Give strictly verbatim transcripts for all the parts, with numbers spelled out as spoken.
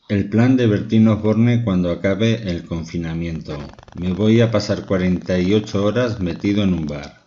El plan de Bertín Osborne cuando acabe el confinamiento. Me voy a pasar cuarenta y ocho horas metido en un bar.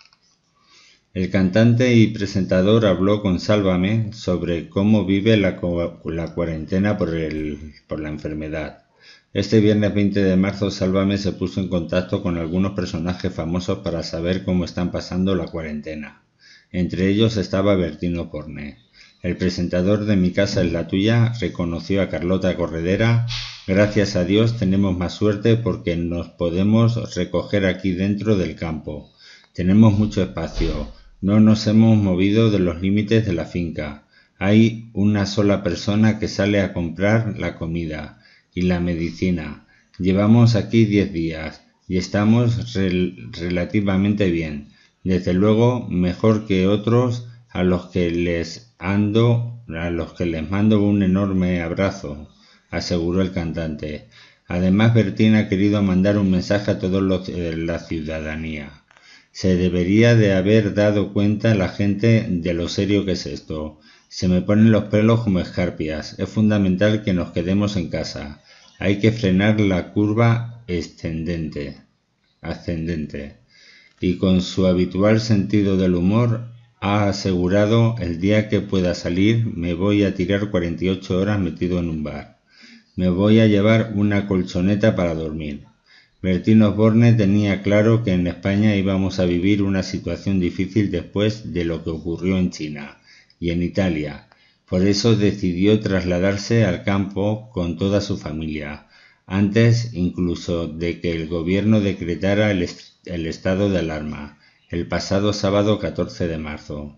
El cantante y presentador habló con Sálvame sobre cómo vive la, la cuarentena por, el, por la enfermedad. Este viernes veinte de marzo, Sálvame se puso en contacto con algunos personajes famosos para saber cómo están pasando la cuarentena. Entre ellos estaba Bertín Osborne. El presentador de Mi casa es la tuya reconoció a Carlota Corredera. Gracias a Dios tenemos más suerte porque nos podemos recoger aquí dentro del campo. Tenemos mucho espacio. No nos hemos movido de los límites de la finca. Hay una sola persona que sale a comprar la comida y la medicina. Llevamos aquí diez días y estamos rel- relativamente bien. Desde luego, mejor que otros a los que les ando, a los que les mando un enorme abrazo, aseguró el cantante. Además, Bertín ha querido mandar un mensaje a toda eh, la ciudadanía. Se debería de haber dado cuenta la gente de lo serio que es esto. Se me ponen los pelos como escarpias. Es fundamental que nos quedemos en casa. Hay que frenar la curva ascendente. ascendente. Y con su habitual sentido del humor ha asegurado: el día que pueda salir me voy a tirar cuarenta y ocho horas metido en un bar. Me voy a llevar una colchoneta para dormir. Bertín Osborne tenía claro que en España íbamos a vivir una situación difícil después de lo que ocurrió en China y en Italia. Por eso decidió trasladarse al campo con toda su familia, antes incluso de que el gobierno decretara el, est- el estado de alarma, el pasado sábado catorce de marzo.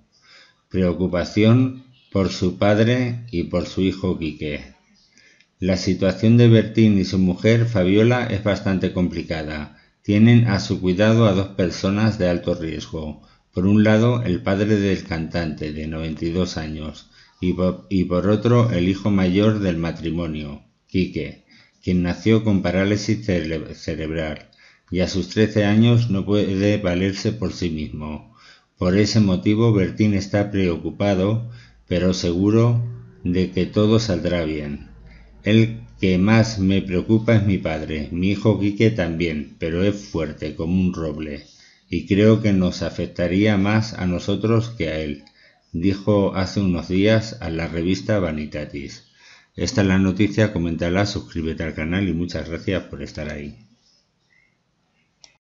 Preocupación por su padre y por su hijo Quique. La situación de Bertín y su mujer Fabiola es bastante complicada. Tienen a su cuidado a dos personas de alto riesgo. Por un lado, el padre del cantante, de noventa y dos años, y por, y por otro, el hijo mayor del matrimonio, Quique, quien nació con parálisis cere- cerebral y a sus trece años no puede valerse por sí mismo. Por ese motivo, Bertín está preocupado, pero seguro de que todo saldrá bien. El que más me preocupa es mi padre. Mi hijo Quique también, pero es fuerte como un roble, y creo que nos afectaría más a nosotros que a él, dijo hace unos días a la revista Vanitatis. Esta es la noticia, coméntala, suscríbete al canal y muchas gracias por estar ahí.